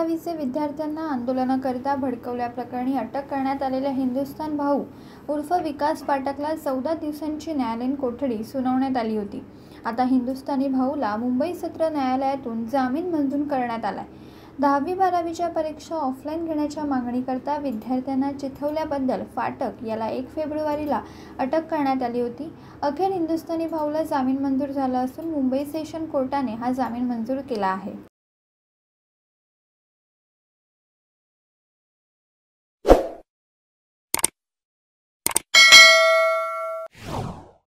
12वीचे विद्यार्थ्यांना आंदोलनाकरिता भडकवल्याप्रकरणी अटक करण्यात आलेल्या हिंदुस्थान भाऊ उर्फ विकास पाठकला 14 दिवसांची न्यायालयीन कोठडी सुनावण्यात आली होती। आता हिंदुस्थानी भाऊला मुंबई सत्र न्यायालयातून जामीन मंजूर करण्यात आलाय। 10वी-12वीच्या परीक्षा ऑफलाईन घेण्याच्या मागणीकरता विद्यार्थ्यांना चिथवल्याबद्दल फाटक याला 1 फेब्रुवारीला अटक करण्यात आली होती। अखेर हिंदुस्थानी भाऊला जामीन मंजूर झाला असून मुंबई सेशन कोर्टाने हा जामीन मंजूर केला आहे।